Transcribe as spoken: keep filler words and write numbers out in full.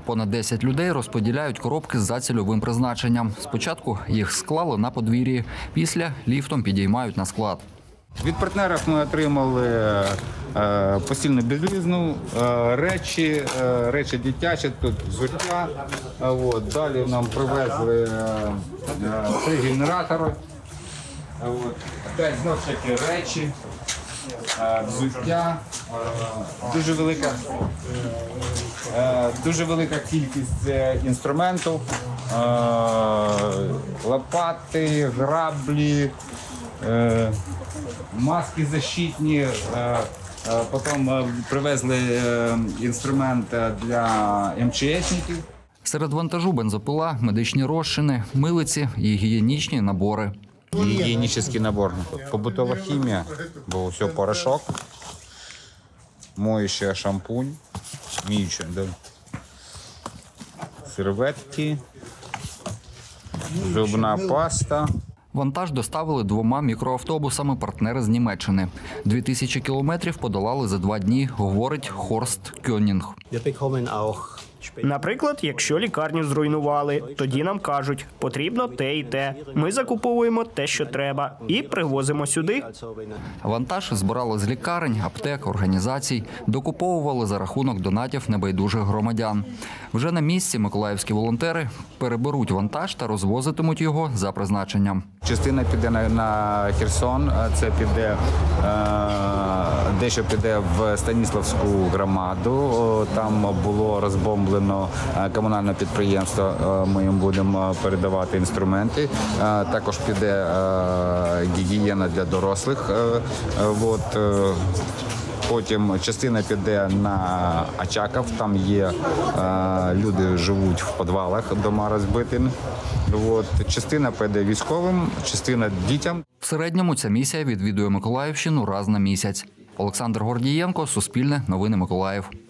Понад десять людей розподіляють коробки за цільовим призначенням. Спочатку їх склали на подвір'ї, після ліфтом підіймають на склад. Від партнерів ми отримали е, постільну білизну, е, речі, е, речі дитячі, тут взуття. Е, от. Далі нам привезли е, е, три генератори. Е, от. Опять знову ж таки речі, е, взуття. Е, дуже велика, е, дуже велика кількість інструментів, е, лопати, граблі. Е, Маски защитні, потім привезли інструмент для ем че есників. Серед вантажу бензопила, медичні розчини, милиці і гігієнічні набори. Гігієнічний набор, побутова хімія, бо все порошок, моющий шампунь, миючий, да. серветки, зубна паста. Вантаж доставили двома мікроавтобусами партнери з Німеччини. Дві тисячі кілометрів подолали за два дні, говорить Хорст Кьонінг. Наприклад, якщо лікарню зруйнували, тоді нам кажуть, потрібно те і те. Ми закуповуємо те, що треба, і привозимо сюди. Вантаж збирали з лікарень, аптек, організацій, докуповували за рахунок донатів небайдужих громадян. Вже на місці миколаївські волонтери переберуть вантаж та розвозитимуть його за призначенням. Частина піде на, на Херсон, це піде, е, дещо піде в Станіславську громаду, там було розбомблено комунальне підприємство, ми їм будемо передавати інструменти. Також піде гігієна для дорослих. От. Потім частина піде на Очаков, там є люди, живуть в підвалах, дома розбиті. От. Частина піде військовим, частина дітям. В середньому ця місія відвідує Миколаївщину раз на місяць. Олександр Гордієнко, Суспільне, Новини Миколаїв.